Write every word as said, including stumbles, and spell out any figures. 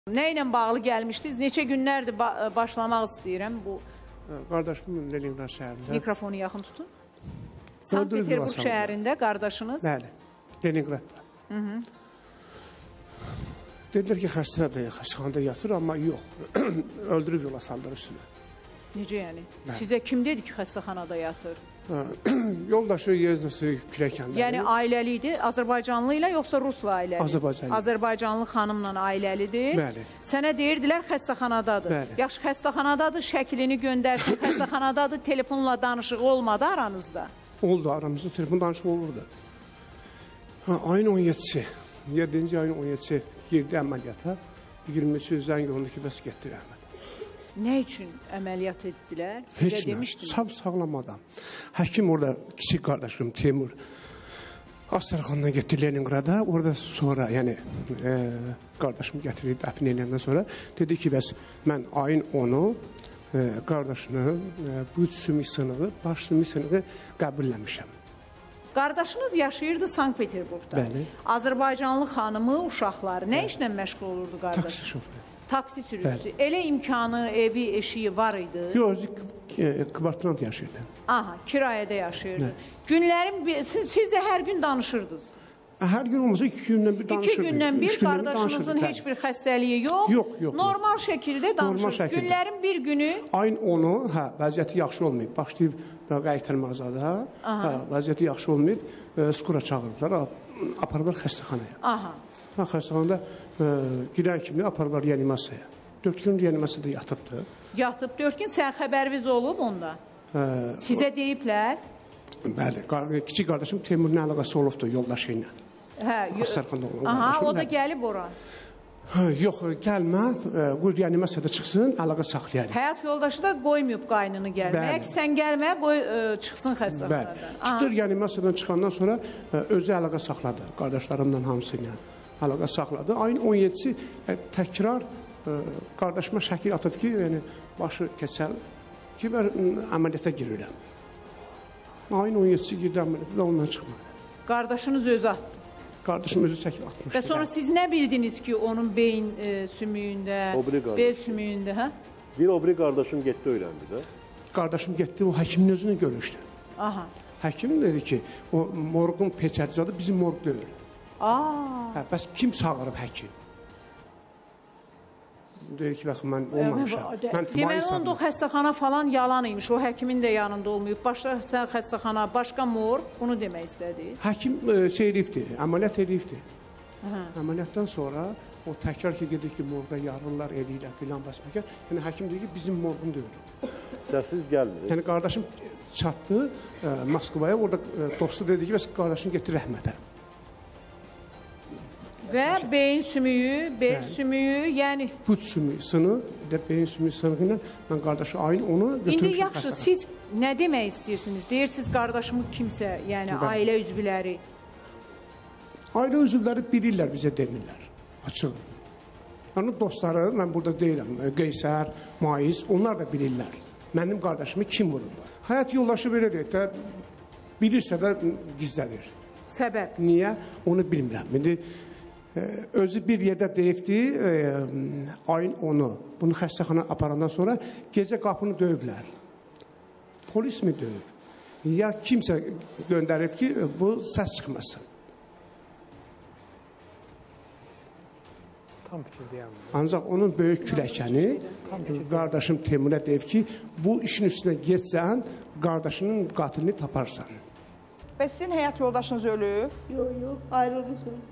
Nə ilə bağlı gəlmişdiniz? Neçə günlərdir başlamaq istəyirəm bu. Qardaşımın Leningrad şəhərində. Mikrofonu yaxın tutun. Sankt-Peterburg şəhərində qardaşınız? Bəli, Leningradda. Hı -hı. Dedilər ki, xəstədir, xəstəxanada yatır, amma yox. Öldürüb yola saldır üstünə. Necə yəni? Bəli. Sizə kim dedi ki, xəstəxanada yatır? Yoldaşı Yeznəsi Küləkəndədir. Yəni ailəlidir, Azərbaycanlı ilə yoxsa Rusla ailəli? Azərbaycanlı. Azərbaycanlı xanımla ailəlidir. Bəli. Sənə deyirdilər xəstəxanadadır. Bəli. Yaxşı, xəstəxanadadır, şəklini göndərsin, xəstəxanadadır, telefonla danışıq olmadı aranızda? Oldu, aramızda telefon danışıq olurdu. Ha, ayın on yedisi, yedinci ayın on yedisi girdi əməliyyata. iyirmi üçü zəng olundu ki, bəs getdir Əhməd. Nə üçün əməliyyat etdilər? Heç nə, sağ sağlam adam. Həkim orada, kiçik qardaşım Teymur Astaraxandan getdi Leningrada. Orada sonra, yəni e, qardaşım gətirdi dəfn eləyəndən sonra dedi ki, bəs mən ayın onu e, qardaşını, e, bu sümük sınığı, baş sümük sınığı qəbulləmişəm. Qardaşınız yaşayırdı Sankt-Peterburgda. Bəli. Azərbaycanlı xanımı, uşaqları nə işlə məşğul olurdu qardaş? Taksi şoförü. Taksi sürücüsü. Bəli. Elə imkanı, evi, eşiyi var idi? Yox, kvartirant yaşayırdı. Aha, kirayədə yaşayırdı. Nə? Günlərin, siz, siz də hər gün danışırdınız. Hər gün olmasa iki gündən bir danışırdı. İki gündən bir qardaşınızın heç bir xəstəliyi yox. Yox, yox. Normal şəkildə danışır. Günlərin bir günü. Ayın onu, hə, vəziyyəti yaxşı olmayıb. Başlayıb qayıtılmazada, hə, vəziyyəti yaxşı olmayıb, e, skura çağırdılar, aparırlar xəstəxanaya. Aha. Ha, xəstəxanada e, girən kimi aparırlar reanimasiyaya. Dörd gün reanimasiyada yatıbdı. Yatıb, dörd gün sən xəbəriniz olub onda? E, Sizə deyiblər? Bəli, kiçik qardaşım Teymurun əlaqəsi olubdu yoldaşı ilə. Hə, aha, o da gəlib ora. Hə, yox, gəlmə, qoy reanimasiyada çıxsın, əlaqə saxlayarıq. Həyat yoldaşı da qoymayıb qaynını gəlməyə, ki, sən gəlməyə qoy ə, çıxsın xəstəxanadan. Bəli, çıxdı reanimasiyadan çıxandan sonra ə, özü əlaqə saxladı, qardaşlarımla hamısı ilə əlaqə saxladı. Ayın on yedisi ə, təkrar ə, qardaşıma şəkil atıb ki, yəni, başı kəsəl ki, mən əməliyyata girirəm. Ayın on yedisi girdi əməliyyata da ondan çıxmadı. Qardaşınız özü atdı? Qardaşım özü çəkil atmışdı. Və sonra siz nə bildiniz ki, onun beyin e, sümüyündə, bel sümüyündə, hə? Bir obri qardaşım getdi öyrəndi də. Qardaşım getdi, o həkimin özünü görüşdü. Aha. Həkim dedi ki, o morqun peçətizadı bizim morq deyil. Aa. Hə, bəs kim çağırıb həkim? Deyir ki, baxın, mən olmamışam. Deməli, onda o xəstəxana falan yalan imiş, o həkimin də yanında olmayıb. Başqa xəstəxana, başqa morq, bunu demək istədi. Həkim e, şey eləyibdir, əməliyyat eləyibdir. Əməliyyatdan sonra o təkrar ki, gedir ki, morqda yarırlar, eləyirlər filan bəsməkən. Yəni, həkim deyir ki, bizim morqun deyil. Səssiz gəlmir. Yəni, qardaşım çatdı e, Moskvaya, orada e, dostu dedi ki, bəs qardaşını getir rəhmətə. Və beyin sümüyü, bel yəni, sümüyü, yəni... Put sümüyü, sınıq, bir də beyin sümüyü sınığı ilə mən qardaşı ayın onu götürmüşüm. İndi yaxşı, xəstəxana. Siz nə demək istəyirsiniz? Deyirsiniz qardaşımın kimsə, yəni Bəli. ailə üzvləri. Ailə üzvləri bilirlər, bizə demirlər, açıq. Onun dostları, mən burada deyirəm, Qeysər, Maiz, onlar da bilirlər. Mənim qardaşımı kim vurur? Həyat yoldaşı belə deyir də, bilirsə də gizlədir. Səbəb? Niyə? Onu bilmirəm. İndi özü bir yerdə deyibdi, e, ayın onu, bunu xəstəxana aparandan sonra gecə qapını döyüblər. Polis mi döyüb? Ya kimsə göndərib ki, bu səs çıxmasın. Tam fikirdəyəm. Ancaq onun böyük küləkəni, qardaşım Teymurə deyib ki, bu işin üstünə getsən, qardaşının qatilini taparsan. Bəs sizin həyat yoldaşınız ölüb? Yox, yox, ayrıldı.